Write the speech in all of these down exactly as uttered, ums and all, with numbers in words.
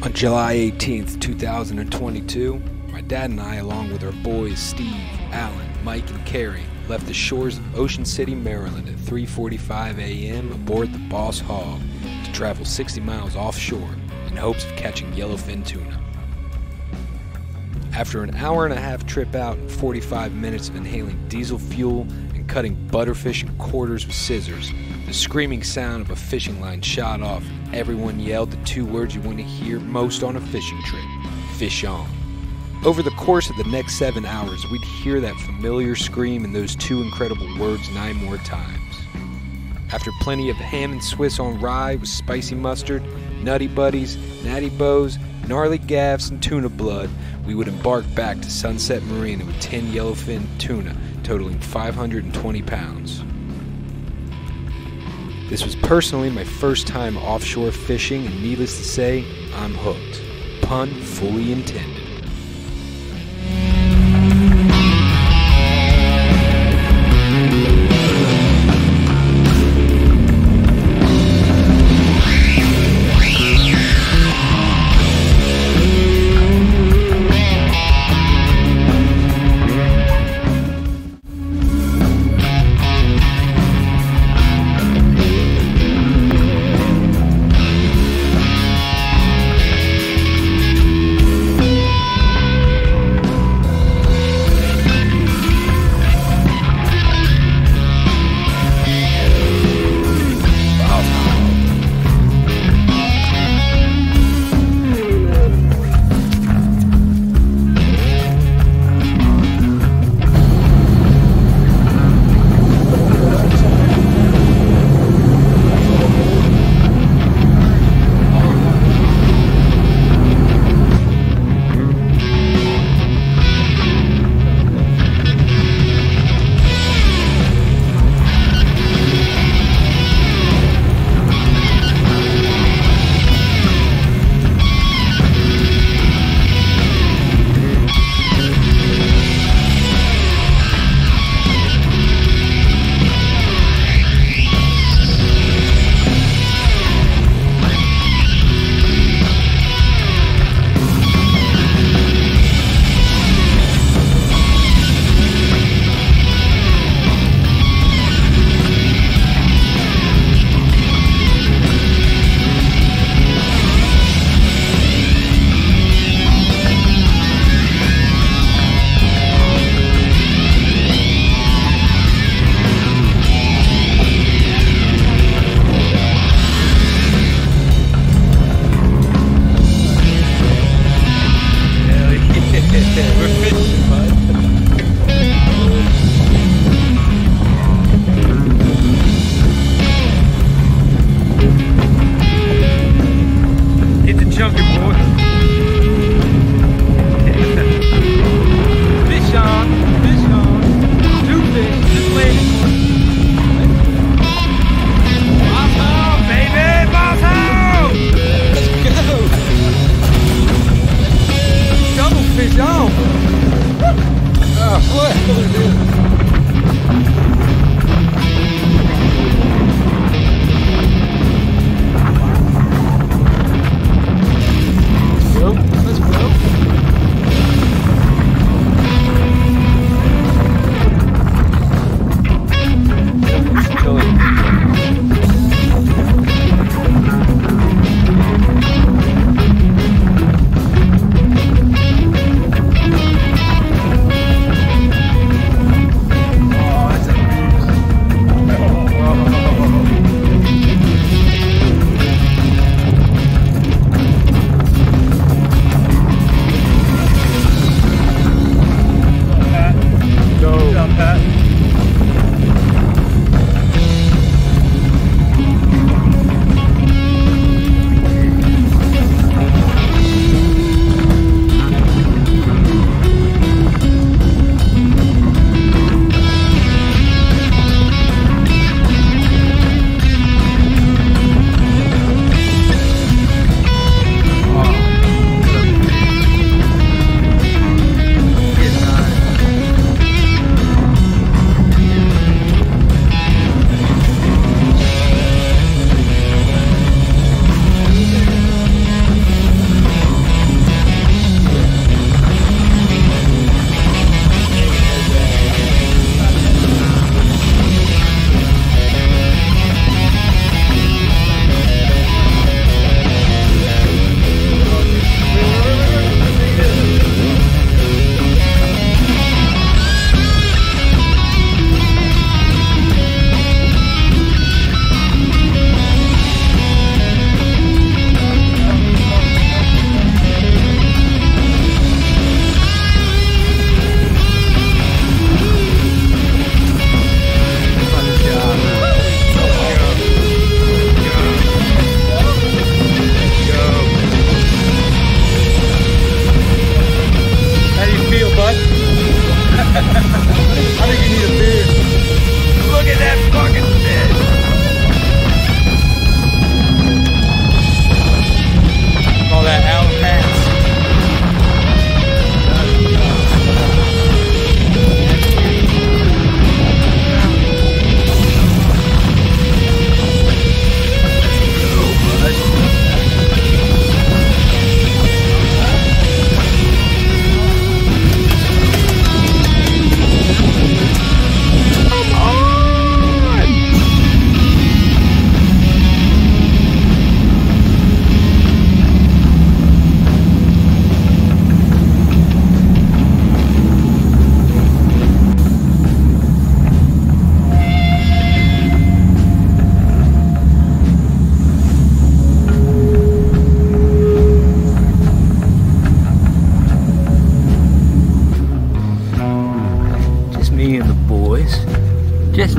On July eighteenth, two thousand twenty-two, my dad and I, along with our boys Steve, Alan, Mike, and Cary, left the shores of Ocean City, Maryland at three forty-five a m aboard the Boss Hogg to travel sixty miles offshore in hopes of catching yellowfin tuna. After an hour and a half trip out and forty-five minutes of inhaling diesel fuel and cutting butterfish in quarters with scissors, the screaming sound of a fishing line shot off. Everyone yelled the two words you want to hear most on a fishing trip: fish on. Over the course of the next seven hours, we'd hear that familiar scream and those two incredible words nine more times. After plenty of ham and Swiss on rye with spicy mustard, nutty buddies, natty bohs, gnarly gaffs, and tuna blood, we would embark back to Sunset Marina with ten yellowfin tuna totaling five hundred twenty pounds. This was personally my first time offshore fishing, and needless to say, I'm hooked. Pun fully intended.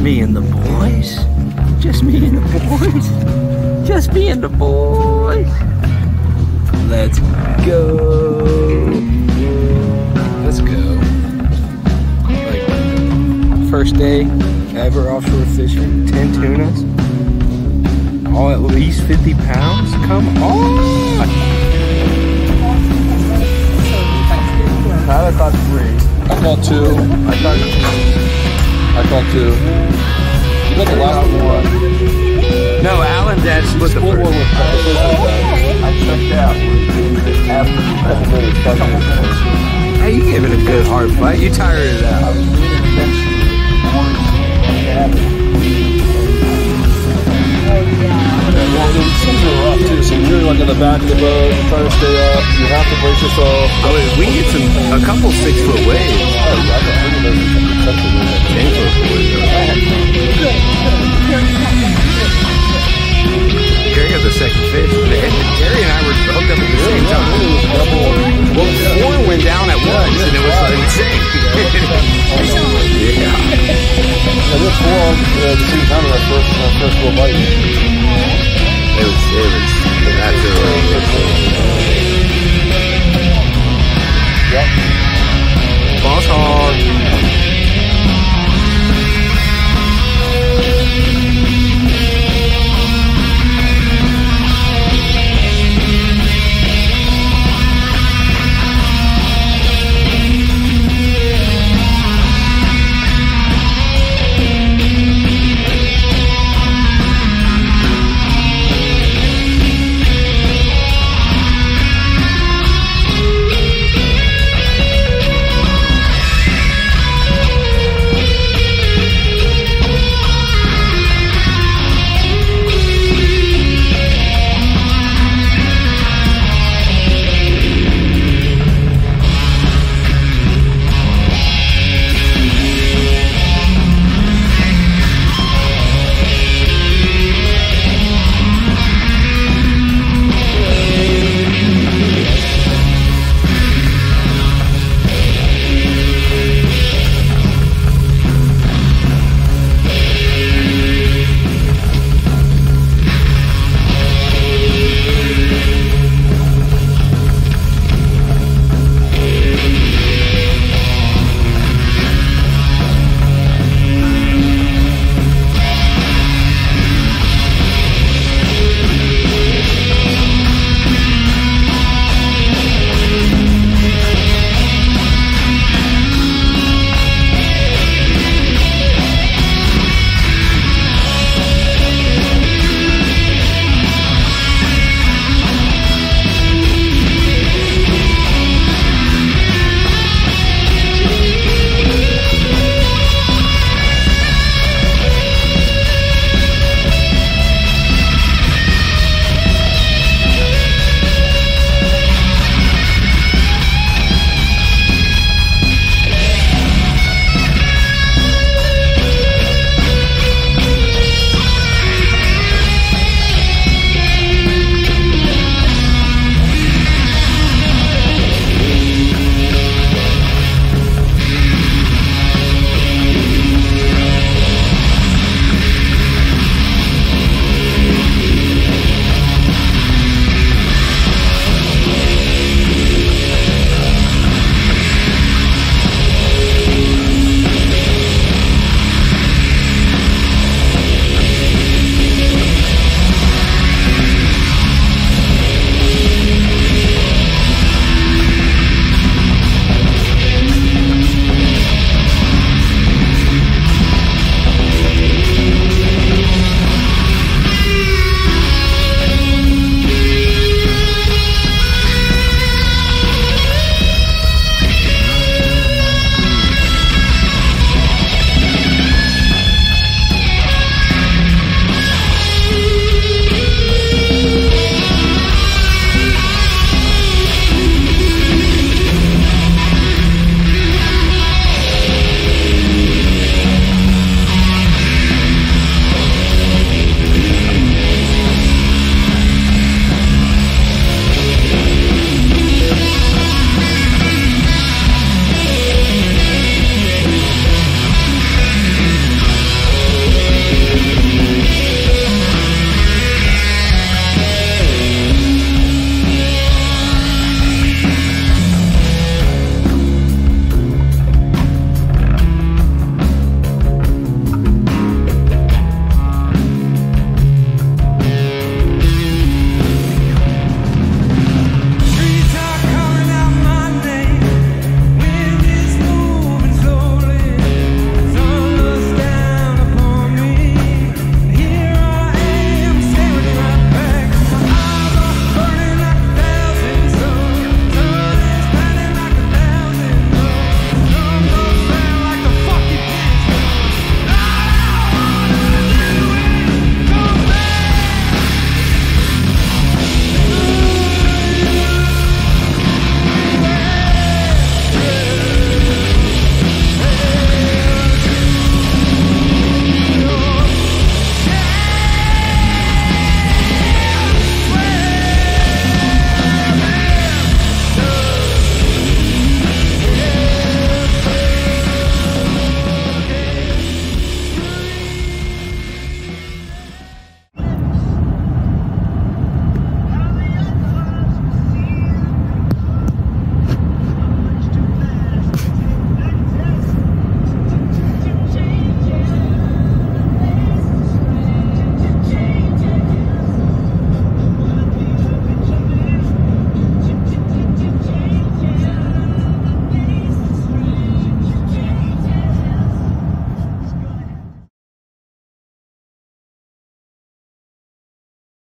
me and the boys. Just me and the boys. Just me and the boys. Let's go. Let's go. Like, first day ever offshore fishing, ten tunas. All at least fifty pounds? Come on! Tyler caught three. I caught two. I caught I caught two. You got the last one. No, Alan Dad split the Split one first. with the first one. I checked out after a couple minutes. Couple minutes. Hey, you gave it a good hard fight. You tired it I out. was really intense. Well, the seas are rough too, so you're like in the back of the boat, you're trying to stay up, you have to brace yourself. I mean, we hit some a couple six foot waves. Oh, I got three of those in Central Marina. Ten foot waves. Cary got the second fish. Cary and I were hooked up at the same time. Well, four went down at once, and it was like insane. Yeah. I did four on uh, the same time in our first, our first little bite.